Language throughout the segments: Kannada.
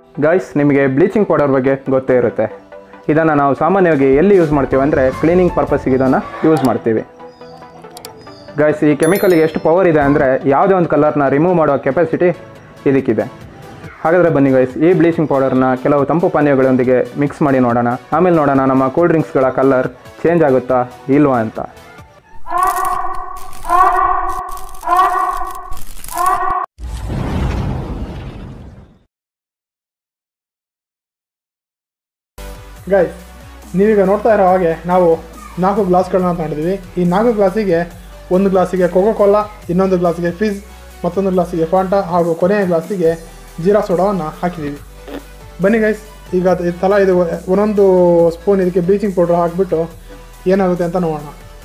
ಗೈಸ್, ನಿಮಗೆ ಬ್ಲೀಚಿಂಗ್ ಪೌಡರ್ ಬಗ್ಗೆ ಗೊತ್ತೇ ಇರುತ್ತೆ. ಇದನ್ನು ನಾವು ಸಾಮಾನ್ಯವಾಗಿ ಎಲ್ಲಿ ಯೂಸ್ ಮಾಡ್ತೀವಿ ಅಂದರೆ ಕ್ಲೀನಿಂಗ್ ಪರ್ಪಸ್ಸಿಗೆ ಇದನ್ನು ಯೂಸ್ ಮಾಡ್ತೀವಿ. ಗೈಸ್, ಈ ಕೆಮಿಕಲ್ಗೆ ಎಷ್ಟು ಪವರ್ ಇದೆ ಅಂದರೆ ಯಾವುದೇ ಒಂದು ಕಲರ್ನ ರಿಮೂವ್ ಮಾಡೋ ಕೆಪಾಸಿಟಿ ಇದಕ್ಕಿದೆ. ಹಾಗಾದರೆ ಬನ್ನಿ ಗೈಸ್, ಈ ಬ್ಲೀಚಿಂಗ್ ಪೌಡರ್ನ ಕೆಲವು ತಂಪು ಪಾನೀಯಗಳೊಂದಿಗೆ ಮಿಕ್ಸ್ ಮಾಡಿ ನೋಡೋಣ. ಆಮೇಲೆ ನೋಡೋಣ ನಮ್ಮ ಕೂಲ್ ಡ್ರಿಂಕ್ಸ್ಗಳ ಕಲರ್ ಚೇಂಜ್ ಆಗುತ್ತಾ ಇಲ್ವಾ ಅಂತ. ಗೈಸ್, ನೀವೀಗ ನೋಡ್ತಾ ಇರೋ ಹಾಗೆ ನಾವು 4 ಗ್ಲಾಸ್ಗಳನ್ನ ತಗೊಂಡಿದ್ದೀವಿ. ಈ 4 ಗ್ಲಾಸಿಗೆ ಒಂದು ಗ್ಲಾಸಿಗೆ ಕೋಕಾ-ಕೋಲಾ, ಇನ್ನೊಂದು ಗ್ಲಾಸಿಗೆ ಫಿಜ್, ಮತ್ತೊಂದು ಗ್ಲಾಸಿಗೆ ಫಾಂಟಾ ಹಾಗೂ ಕೊನೆಯ ಗ್ಲಾಸಿಗೆ ಜೀರಾ ಸೋಡಾವನ್ನು ಹಾಕಿದ್ದೀವಿ. ಬನ್ನಿ ಗೈಸ್, ಈಗ ಇದು ಒಂದೊಂದು ಸ್ಪೂನ್ ಇದಕ್ಕೆ ಬ್ಲೀಚಿಂಗ್ ಪೌಡ್ರ್ ಹಾಕಿಬಿಟ್ಟು ಏನಾಗುತ್ತೆ ಅಂತ ನೋಡೋಣ.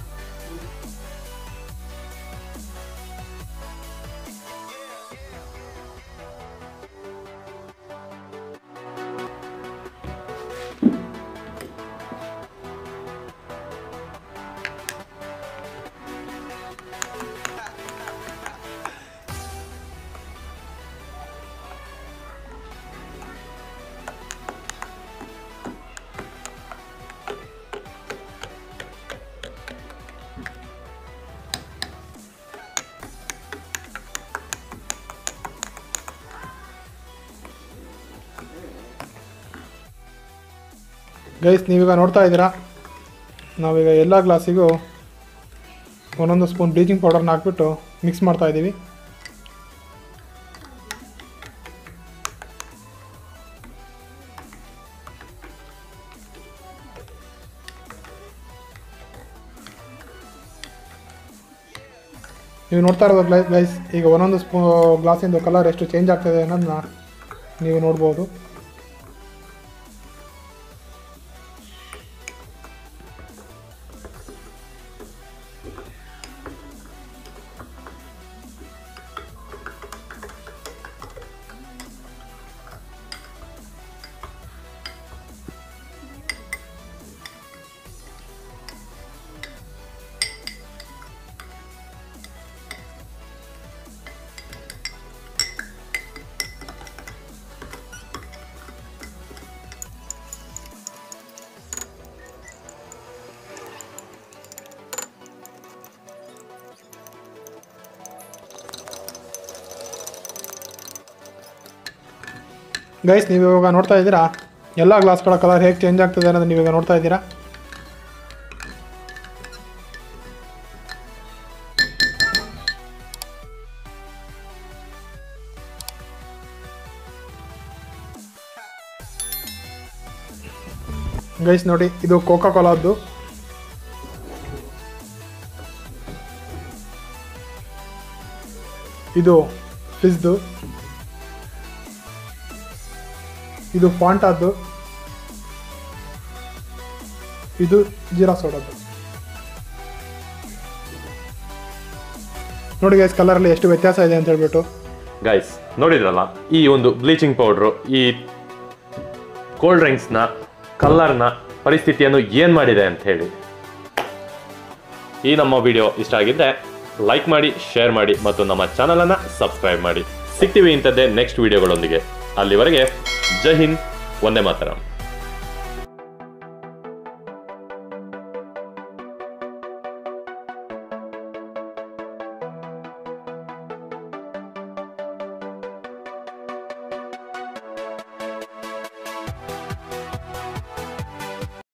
ಗೈಸ್, ನೀವೀಗ ನೋಡ್ತಾ ಇದ್ದೀರಾ, ನಾವೀಗ ಎಲ್ಲ ಗ್ಲಾಸಿಗೂ ಒಂದೊಂದು ಸ್ಪೂನ್ ಬ್ಲೀಚಿಂಗ್ ಪೌಡರ್ನ ಹಾಕ್ಬಿಟ್ಟು ಮಿಕ್ಸ್ ಮಾಡ್ತಾ ಇದ್ದೀವಿ. ನೀವು ನೋಡ್ತಾ ಇರೋದು ಗೈಸ್, ಈಗ ಒಂದೊಂದು ಗ್ಲಾಸಿಂದು ಕಲರ್ ಎಷ್ಟು ಚೇಂಜ್ ಆಗ್ತಾಯಿದೆ ಅನ್ನೋದನ್ನ ನೀವು ನೋಡ್ಬೋದು. ಗೈಸ್, ನೀವು ಇವಾಗ ನೋಡ್ತಾ ಇದ್ದೀರಾ ಎಲ್ಲ ಗ್ಲಾಸ್ಗಳ ಕಲರ್ ಹೇಗೆ ಚೇಂಜ್ ಆಗ್ತದೆ ಅನ್ನೋದು ನೀವೀಗ ನೋಡ್ತಾ ಇದ್ದೀರಾ. ಗೈಸ್ ನೋಡಿ, ಇದು ಕೋಕಾ-ಕೋಲಾದ್ದು, ಇದು ಫಿಜ್ದು, ಇದು ಫಾಂಟಾದ್ದು, ಇದು ಜೀರಾ ಸೋಡಾದ್ದು. ನೋಡಿ ಗೈಸ್, ಕಲರಲ್ಲಿ ಎಷ್ಟು ವ್ಯತ್ಯಾಸ ಇದೆ ಅಂತ ಹೇಳ್ಬಿಟ್ಟು. ಗೈಸ್, ನೋಡಿದ್ರಲ್ಲ ಈ ಒಂದು ಬ್ಲೀಚಿಂಗ್ ಪೌಡ್ರು ಈ ಕೋಲ್ಡ್ ಡ್ರಿಂಕ್ಸ್ನ ಕಲರ್ನ ಪರಿಸ್ಥಿತಿಯನ್ನು ಏನು ಮಾಡಿದೆ ಅಂತ ಹೇಳಿ. ಈ ನಮ್ಮ ವಿಡಿಯೋ ಇಷ್ಟ ಆಗಿದ್ದರೆ ಲೈಕ್ ಮಾಡಿ, ಶೇರ್ ಮಾಡಿ ಮತ್ತು ನಮ್ಮ ಚಾನಲನ್ನು ಸಬ್ಸ್ಕ್ರೈಬ್ ಮಾಡಿ. ಸಿಗ್ತೀವಿ ಇಂಥದ್ದೇ ನೆಕ್ಸ್ಟ್ ವಿಡಿಯೋಗಳೊಂದಿಗೆ. ಅಲ್ಲಿವರೆಗೆ ಜೈ ಹಿಂದ್, ವಂದೇ ಮಾತರಂ.